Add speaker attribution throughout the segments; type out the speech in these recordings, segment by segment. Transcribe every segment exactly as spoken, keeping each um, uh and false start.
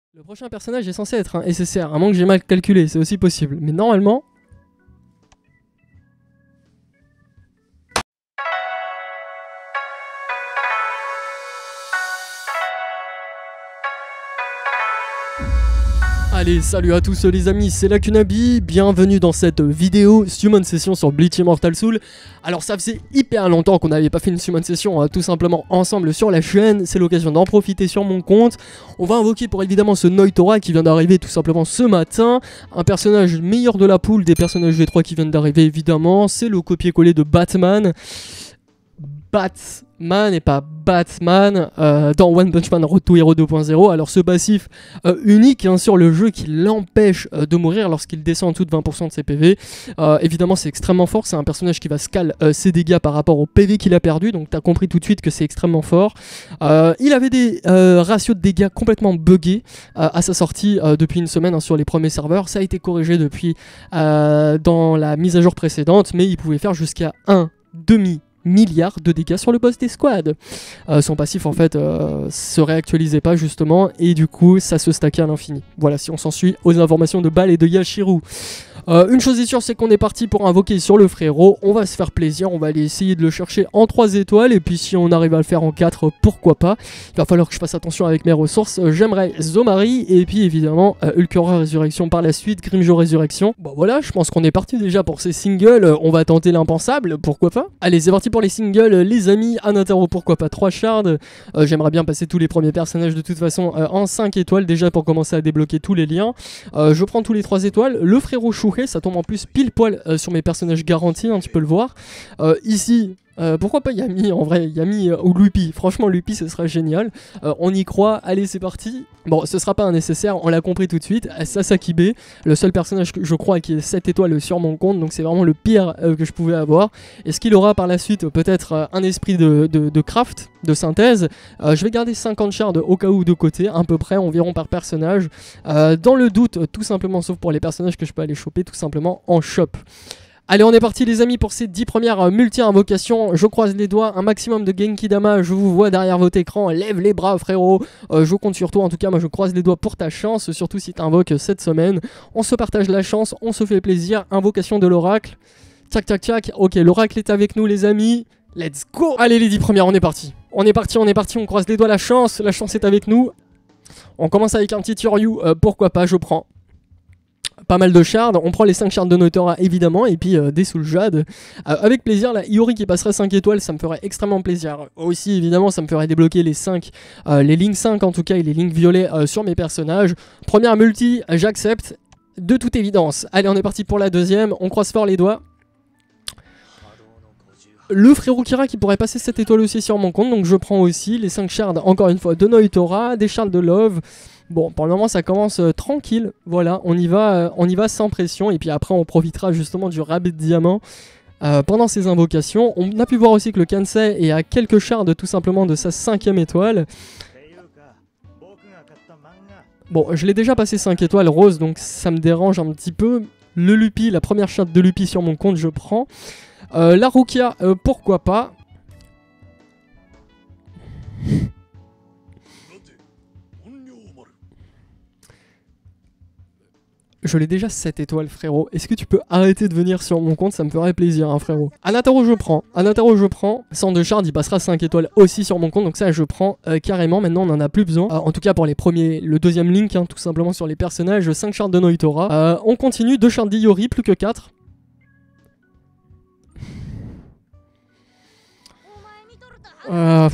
Speaker 1: Le prochain personnage est censé être un S S R, à moins que j'ai mal calculé, c'est aussi possible. Mais normalement... Allez, salut à tous les amis, c'est Lacunabi, bienvenue dans cette vidéo Summon Session sur Bleach Immortal Soul. Alors ça faisait hyper longtemps qu'on n'avait pas fait une Summon Session, hein, tout simplement ensemble sur la chaîne, c'est l'occasion d'en profiter sur mon compte. On va invoquer pour évidemment ce Noitora qui vient d'arriver tout simplement ce matin, un personnage meilleur de la poule des personnages V trois qui viennent d'arriver évidemment, c'est le copier-coller de Batman. Batman et pas Batman euh, dans One Punch Man Road to Hero deux point zéro. Alors ce passif euh, unique hein, sur le jeu qui l'empêche euh, de mourir lorsqu'il descend en dessous de vingt pour cent de ses P V. Euh, évidemment c'est extrêmement fort, c'est un personnage qui va scal euh, ses dégâts par rapport au P V qu'il a perdu, donc t'as compris tout de suite que c'est extrêmement fort. Euh, il avait des euh, ratios de dégâts complètement buggés euh, à sa sortie euh, depuis une semaine hein, sur les premiers serveurs. Ça a été corrigé depuis euh, dans la mise à jour précédente, mais il pouvait faire jusqu'à un demi milliards de dégâts sur le boss des squads. Euh, son passif en fait euh, se réactualisait pas justement et du coup ça se stackait à l'infini. Voilà, si on s'en suit aux informations de Bal et de Yashiru. Euh, une chose est sûre, c'est qu'on est parti pour invoquer sur le frérot, on va se faire plaisir, on va aller essayer de le chercher en trois étoiles, et puis si on arrive à le faire en quatre, pourquoi pas. Il va falloir que je fasse attention avec mes ressources, euh, j'aimerais Zomari, et puis évidemment euh, Ulqueror Résurrection par la suite, Grimjo Résurrection. Bon voilà, je pense qu'on est parti déjà pour ces singles, euh, on va tenter l'impensable, pourquoi pas. Allez, c'est parti pour les singles, euh, les amis, Anataro, pourquoi pas, trois shards, euh, j'aimerais bien passer tous les premiers personnages de toute façon euh, en cinq étoiles, déjà pour commencer à débloquer tous les liens. Euh, je prends tous les trois étoiles, le frérot Chou, ça tombe en plus pile poil euh, sur mes personnages garantis, hein, tu peux le voir. Euh, ici, euh, pourquoi pas Yami en vrai, Yami euh, ou Lupi, franchement Lupi ce serait génial. Euh, on y croit, allez c'est parti. Bon, ce sera pas un nécessaire, on l'a compris tout de suite. Sasaki B, le seul personnage que je crois qui est sept étoiles sur mon compte, donc c'est vraiment le pire euh, que je pouvais avoir. Est-ce qu'il aura par la suite euh, peut-être euh, un esprit de, de, de craft, de synthèse? euh, Je vais garder cinquante shards au cas où de côté, à peu près environ par personnage. Euh, dans le doute, tout simplement, sauf pour les personnages que je peux aller choper tout simplement en shop. Allez, on est parti les amis pour ces dix premières euh, multi-invocations. Je croise les doigts, un maximum de Genki Dama, je vous vois derrière votre écran. Lève les bras frérot, euh, je compte sur toi. En tout cas, moi je croise les doigts pour ta chance, surtout si tu invoques cette semaine. On se partage la chance, on se fait plaisir. Invocation de l'oracle. Tchac tchac tchac, ok, l'oracle est avec nous les amis. Let's go. Allez les dix premières, on est parti. On est parti, on est parti, on croise les doigts, la chance, la chance est avec nous. On commence avec un petit Yoryu, euh, pourquoi pas, je prends. Pas mal de shards, on prend les cinq shards de Noitora évidemment, et puis euh, des Soul Jade. Euh, avec plaisir, la Iori qui passerait cinq étoiles, ça me ferait extrêmement plaisir. Aussi évidemment, ça me ferait débloquer les cinq, euh, les lignes cinq en tout cas, et les lignes violets euh, sur mes personnages. Première multi, j'accepte, de toute évidence. Allez, on est parti pour la deuxième, on croise fort les doigts. Le frérot Kira qui pourrait passer sept étoiles aussi sur mon compte, donc je prends aussi les cinq shards, encore une fois, de Noitora, des shards de Love. Bon, pour le moment, ça commence euh, tranquille. Voilà, on y va, euh, on y va sans pression. Et puis après, on profitera justement du Rabbit Diamant euh, pendant ces invocations. On a pu voir aussi que le Kansei est à quelques shards tout simplement de sa cinquième étoile. Bon, je l'ai déjà passé cinq étoiles rose, donc ça me dérange un petit peu. Le Lupi, la première shard de Lupi sur mon compte, je prends. Euh, la Rukia, euh, pourquoi pas. Je l'ai déjà sept étoiles frérot, est-ce que tu peux arrêter de venir sur mon compte, ça me ferait plaisir hein, frérot. Anataro je prends, Anataro je prends, sans de shard il passera cinq étoiles aussi sur mon compte, donc ça je prends euh, carrément, maintenant on en a plus besoin. Euh, en tout cas pour les premiers, le deuxième link hein, tout simplement sur les personnages, cinq shards de Noitora. Euh, on continue, deux shards d'Iori, plus que quatre. Euh...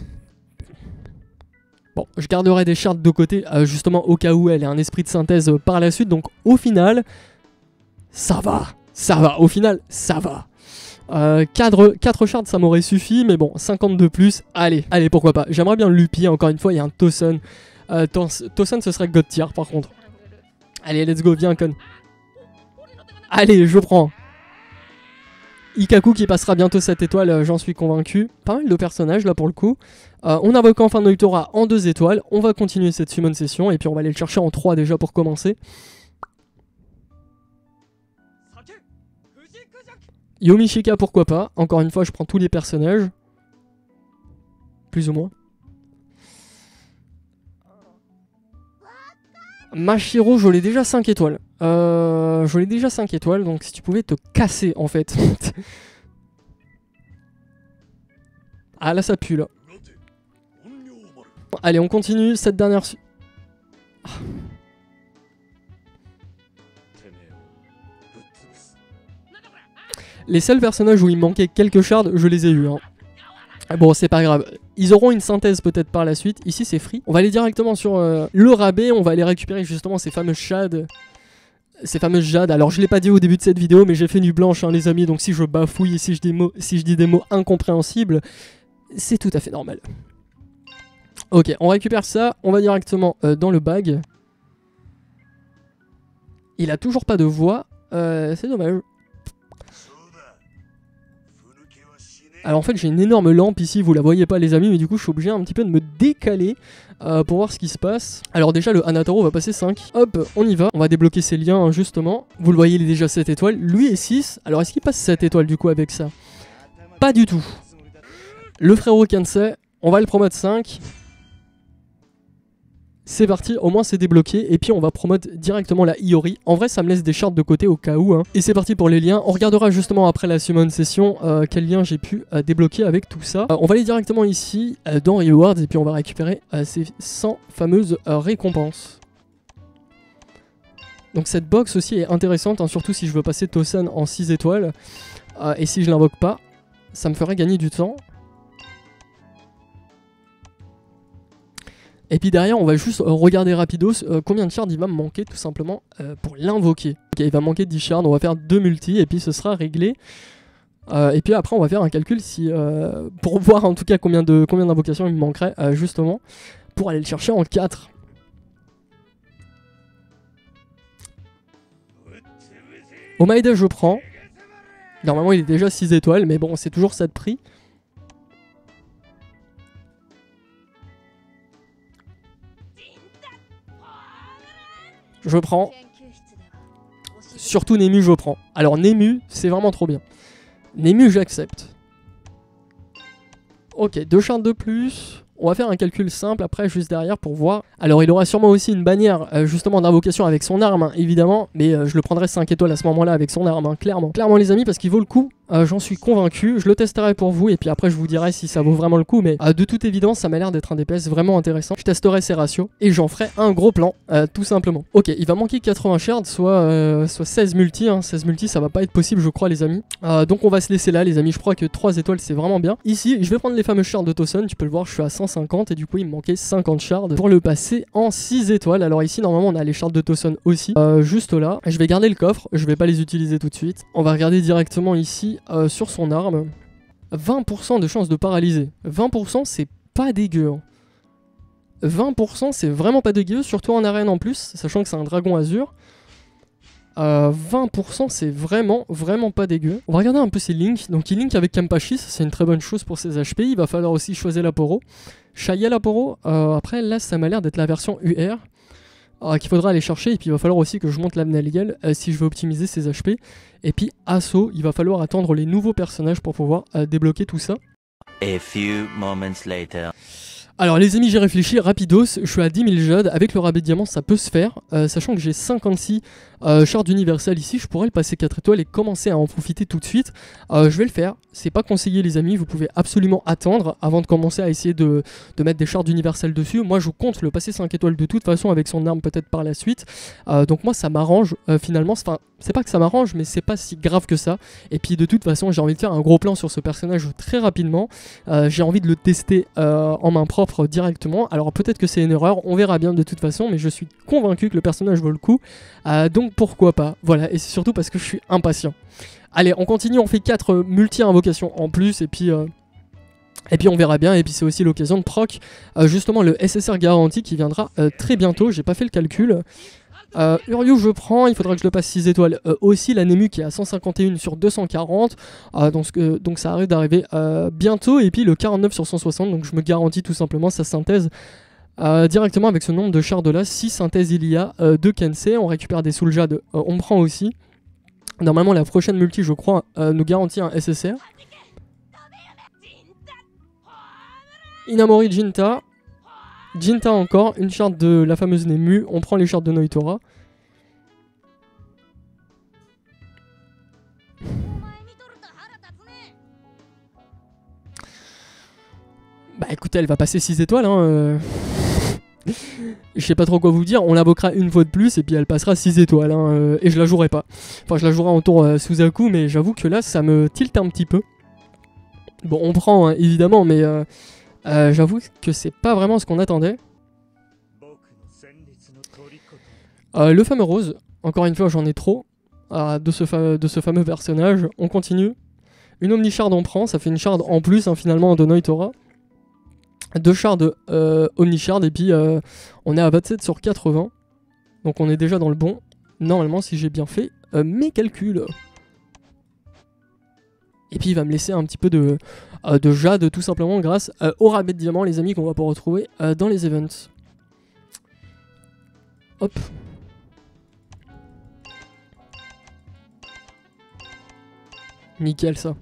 Speaker 1: Bon, je garderai des shards de côté, euh, justement au cas où elle ait un esprit de synthèse euh, par la suite. Donc au final, ça va, ça va, au final, ça va. Euh, quatre shards, ça m'aurait suffi, mais bon, cinquante de plus, allez, allez, pourquoi pas. J'aimerais bien le Lupi, encore une fois, il y a un Tosun. Euh, Tosun, ce serait God tier, par contre. Allez, let's go, viens, con. Allez, je prends. Ikaku qui passera bientôt sept étoiles, j'en suis convaincu. Pas mal de personnages là pour le coup. Euh, on invoque enfin Noitora en deux étoiles. On va continuer cette summon session et puis on va aller le chercher en trois déjà pour commencer. Yomishika pourquoi pas. Encore une fois je prends tous les personnages. Plus ou moins. Mashiro, je l'ai déjà cinq étoiles. Euh, je l'ai déjà cinq étoiles, donc si tu pouvais te casser en fait. Ah là ça pue là. Allez on continue, cette dernière... Ah. Les seuls personnages où il manquait quelques shards, je les ai eus. Hein. Bon, c'est pas grave. Ils auront une synthèse peut-être par la suite. Ici, c'est free. On va aller directement sur euh, le rabais. On va aller récupérer justement ces fameuses shades. Ces fameuses jades. Alors, je l'ai pas dit au début de cette vidéo, mais j'ai fait nuit blanche, hein, les amis. Donc, si je bafouille et si je dis, mots, si je dis des mots incompréhensibles, c'est tout à fait normal. Ok, on récupère ça. On va directement euh, dans le bag. Il a toujours pas de voix. Euh, c'est dommage. Alors en fait j'ai une énorme lampe ici, vous la voyez pas les amis, mais du coup je suis obligé un petit peu de me décaler euh, pour voir ce qui se passe. Alors déjà le Hanataro va passer cinq. Hop, on y va, on va débloquer ses liens hein, justement. Vous le voyez, il est déjà sept étoiles, lui est six. Alors est-ce qu'il passe sept étoiles du coup avec ça? Pas du tout. Le frérot Kensei, on va le promote cinq. C'est parti, au moins c'est débloqué. Et puis on va promote directement la Iori. En vrai ça me laisse des shards de côté au cas où. Hein. Et c'est parti pour les liens. On regardera justement après la summon session euh, quel lien j'ai pu euh, débloquer avec tout ça. Euh, on va aller directement ici euh, dans Rewards. Et puis on va récupérer euh, ces cent fameuses euh, récompenses. Donc cette box aussi est intéressante. Hein, surtout si je veux passer Tosan en six étoiles. Euh, et si je l'invoque pas, ça me ferait gagner du temps. Et puis derrière, on va juste regarder rapidos euh, combien de shards il va me manquer tout simplement euh, pour l'invoquer. Ok, il va manquer dix shards, on va faire deux multi et puis ce sera réglé. Euh, et puis après, on va faire un calcul si, euh, pour voir en tout cas combien de combien d'invocations il me manquerait euh, justement pour aller le chercher en quatre. Omaeda, je prends. Normalement, il est déjà six étoiles, mais bon, c'est toujours ça de prix. Je prends. Surtout Nemu, je prends. Alors Nemu, c'est vraiment trop bien. Nemu, j'accepte. Ok, deux shards de plus. On va faire un calcul simple après, juste derrière, pour voir. Alors, il aura sûrement aussi une bannière, euh, justement, d'invocation avec son arme, hein, évidemment. Mais euh, je le prendrai cinq étoiles à ce moment-là avec son arme, hein, clairement. Clairement, les amis, parce qu'il vaut le coup. Euh, J'en suis convaincu. Je le testerai pour vous. Et puis après, je vous dirai si ça vaut vraiment le coup. Mais euh, de toute évidence, ça m'a l'air d'être un D P S vraiment intéressant. Je testerai ses ratios. Et j'en ferai un gros plan, euh, tout simplement. Ok, il va manquer quatre-vingts shards, soit, euh, soit seize multi. Hein. seize multi, ça va pas être possible, je crois, les amis. Euh, donc, on va se laisser là, les amis. Je crois que trois étoiles, c'est vraiment bien. Ici, je vais prendre les fameux shards de Tosan. Tu peux le voir, je suis à cent cinquante. Et du coup, il me manquait cinquante shards pour le passer en six étoiles. Alors ici normalement on a les shards de Tosan aussi, euh, juste là. Je vais garder le coffre, je vais pas les utiliser tout de suite. On va regarder directement ici euh, sur son arme. vingt pour cent de chance de paralyser. vingt pour cent c'est pas dégueu. Hein. vingt pour cent c'est vraiment pas dégueu, surtout en arène en plus, sachant que c'est un dragon azur. Euh, vingt pour cent c'est vraiment vraiment pas dégueu. On va regarder un peu ses links. Donc il link avec Kenpachi, c'est une très bonne chose pour ses H P. Il va falloir aussi choisir l'Aporo. Shaya l'Aporo, euh, après là ça m'a l'air d'être la version U R euh, qu'il faudra aller chercher. Et puis il va falloir aussi que je monte l'Amnaliel euh, si je veux optimiser ses H P. Et puis Asso, il va falloir attendre les nouveaux personnages pour pouvoir euh, débloquer tout ça.
Speaker 2: A few moments later.
Speaker 1: Alors les amis, j'ai réfléchi, rapidos, je suis à dix mille jades, avec le rabais de diamant ça peut se faire, euh, sachant que j'ai cinquante-six euh, shards universels ici, je pourrais le passer quatre étoiles et commencer à en profiter tout de suite. Euh, je vais le faire, c'est pas conseillé les amis, vous pouvez absolument attendre avant de commencer à essayer de, de mettre des shards universels dessus. Moi je compte le passer cinq étoiles de toute façon avec son arme peut-être par la suite, euh, donc moi ça m'arrange euh, finalement, enfin c'est pas que ça m'arrange mais c'est pas si grave que ça. Et puis de toute façon j'ai envie de faire un gros plan sur ce personnage très rapidement, euh, j'ai envie de le tester euh, en main propre directement. Alors peut-être que c'est une erreur, on verra bien de toute façon, mais je suis convaincu que le personnage vaut le coup, euh, donc pourquoi pas. Voilà, et c'est surtout parce que je suis impatient. Allez, on continue, on fait quatre multi-invocations en plus, et puis... Euh Et puis on verra bien, et puis c'est aussi l'occasion de proc euh, justement le S S R garanti qui viendra euh, très bientôt, j'ai pas fait le calcul. Euh, Uryu je prends, il faudra que je le passe six étoiles euh, aussi, la Nemu qui est à cent cinquante et un sur deux cent quarante, euh, donc, euh, donc ça arrive d'arriver euh, bientôt, et puis le quarante-neuf sur cent soixante, donc je me garantis tout simplement sa synthèse euh, directement avec ce nombre de shards là. six synthèses il y a euh, de Kensei, on récupère des Souljad, euh, on prend aussi. Normalement la prochaine multi je crois euh, nous garantit un S S R. Inamori Jinta. Jinta encore, une charte de la fameuse Nemu, on prend les chartes de Noitora. Bah écoutez, elle va passer six étoiles, hein. Euh... Je sais pas trop quoi vous dire, on l'invoquera une fois de plus et puis elle passera six étoiles, hein, euh, et je la jouerai pas. Enfin, je la jouerai en tour euh, Suzaku, mais j'avoue que là, ça me tilte un petit peu. Bon, on prend, hein, évidemment, mais euh, euh, j'avoue que c'est pas vraiment ce qu'on attendait. Euh, le fameux rose, encore une fois, j'en ai trop euh, de, ce fa de ce fameux personnage. On continue. Une Omnichard on prend, ça fait une shard en plus, hein, finalement, de Noitora. Deux shards euh, Omnichard et puis euh, on est à vingt-sept sur quatre-vingts. Donc on est déjà dans le bon. Normalement, si j'ai bien fait euh, mes calculs. Et puis il va me laisser un petit peu de, euh, de jade tout simplement grâce euh, au rabais de diamant, les amis, qu'on va pouvoir retrouver euh, dans les events. Hop. Nickel ça.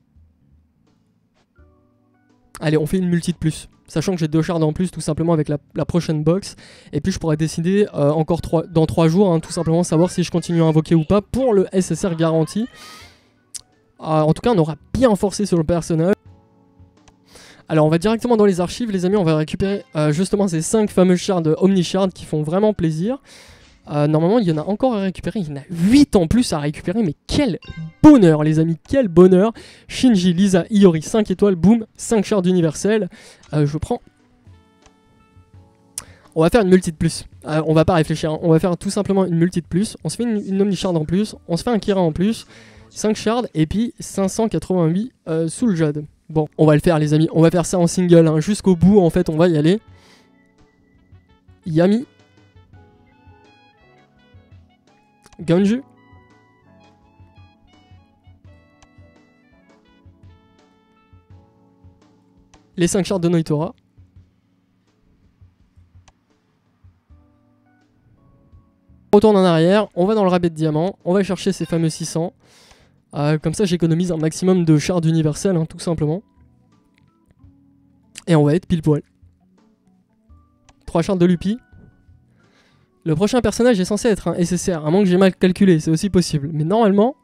Speaker 1: Allez, on fait une multi de plus. Sachant que j'ai deux shards en plus tout simplement avec la, la prochaine box. Et puis je pourrais décider euh, encore trois, dans trois jours, hein, tout simplement savoir si je continue à invoquer ou pas pour le S S R garanti. Euh, en tout cas, on aura bien forcé sur le personnage. Alors on va directement dans les archives, les amis, on va récupérer euh, justement ces cinq fameux shards Omnichard qui font vraiment plaisir. Euh, normalement, il y en a encore à récupérer, il y en a huit en plus à récupérer, mais quel bonheur les amis, quel bonheur. Shinji, Lisa, Iori, cinq étoiles, boum, cinq shards universels. Euh, je prends... On va faire une multi de plus, euh, on va pas réfléchir, hein. On va faire tout simplement une multi de plus. On se fait une, une Omnichard en plus, on se fait un Kira en plus, cinq shards et puis cinq cent quatre-vingt-huit euh, sous le jade. Bon, on va le faire les amis, on va faire ça en single, hein. Jusqu'au bout en fait, on va y aller. Yami. Ganju. Les cinq shards de Noitora. On retourne en arrière, on va dans le rabais de diamant, on va chercher ces fameux six cents. Euh, comme ça j'économise un maximum de shards universels, hein, tout simplement. Et on va être pile poil. trois shards de Lupi. Le prochain personnage est censé être un S S R, à moins que j'ai mal calculé, c'est aussi possible. Mais normalement...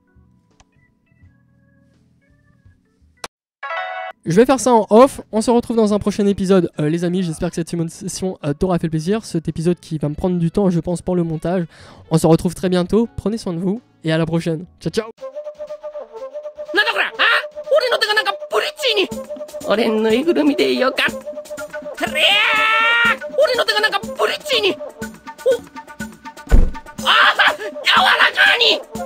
Speaker 1: Je vais faire ça en off, on se retrouve dans un prochain épisode. Euh, les amis, j'espère que cette session euh, t'aura fait plaisir. Cet épisode qui va me prendre du temps, je pense, pour le montage. On se retrouve très bientôt, prenez soin de vous, et à la prochaine. Ciao, ciao. 俺のぬいぐるみでよかったれー俺の手がなんかブリッジにおああ柔らかに